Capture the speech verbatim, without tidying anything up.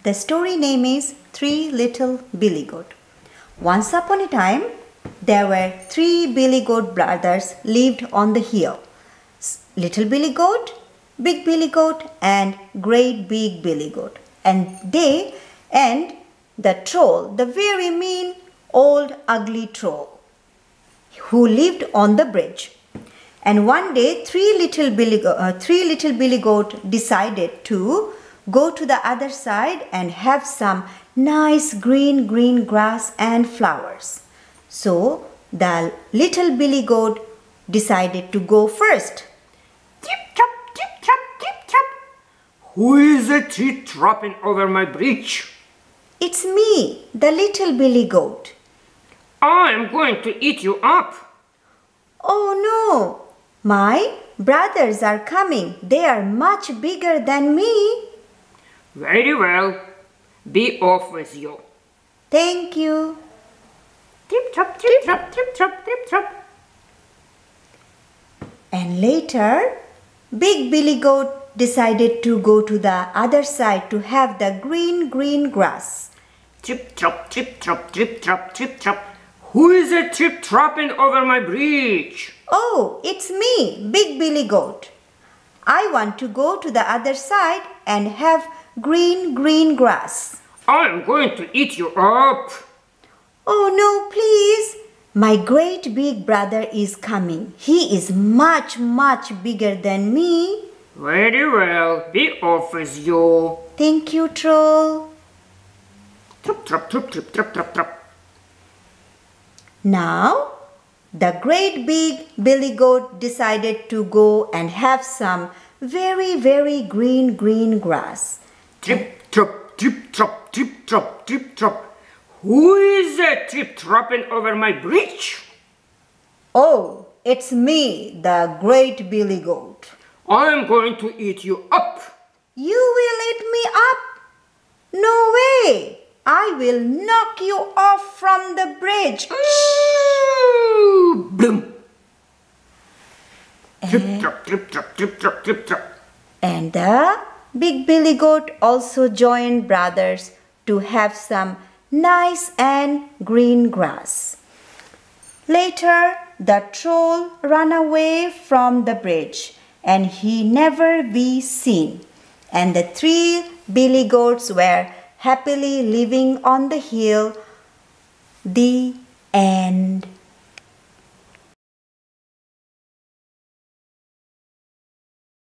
The story name is Three Little Billy Goat. Once upon a time, there were three Billy Goat brothers lived on the hill. Little Billy Goat, Big Billy Goat and Great Big Billy Goat. And they and the troll, the very mean old ugly troll who lived on the bridge. And one day three little Billy, uh, three little Billy Goat decided to go to the other side and have some nice green green grass and flowers. So the little Billy Goat decided to go first. Trip trap, trip trap, trip trap. Who is a trip trapping over my bridge? It's me, the little Billy Goat. I am going to eat you up. Oh no, my brothers are coming. They are much bigger than me. Very well. Be off with you. Thank you. Trip trap, trip trap, trip trap, trip trap. And later, Big Billy Goat decided to go to the other side to have the green green grass. Trip trap, trip trap, trip trap, trip trap. Who is a trip trapping over my bridge? Oh, it's me, Big Billy Goat. I want to go to the other side and have green green grass. I am going to eat you up. Oh no, please. My great big brother is coming. He is much, much bigger than me. Very well. Be off with you. Thank you, troll. Trip trap, trip trip, trip trap, trap. Now, the great big Billy Goat decided to go and have some very, very green, green grass. Trip trap, trip trap, trip trap, trip trap. Who is that trip trapping over my bridge? Oh, it's me, the great Billy Goat. I am going to eat you up. You will eat me up? No way! I will knock you off from the bridge. Ooh, bloom. And, Trip trap, trip trap, trip trap, trip trap. and the Big Billy Goat also joined brothers to have some nice and green grass. Later, the troll ran away from the bridge and he never be seen. And the three Billy Goats were happily living on the hill. The end.